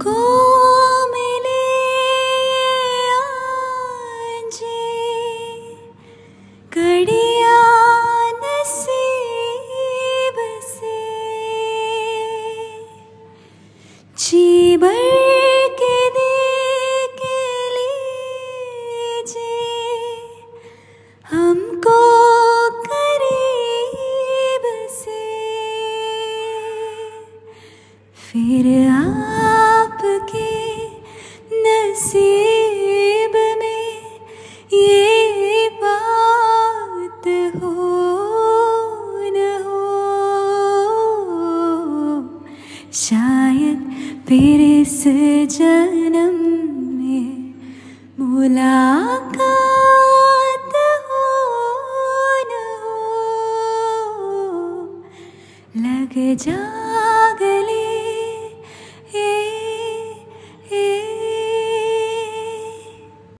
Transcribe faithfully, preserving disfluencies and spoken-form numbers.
हमको मिले आज कड़िया नसीब से, चीबर के देख लीजिए हमको करीब से, फिर आपके नसीब में ये बात हो न हो, शायद फिर इस जन्म में मुलाकात हो न हो, लग जा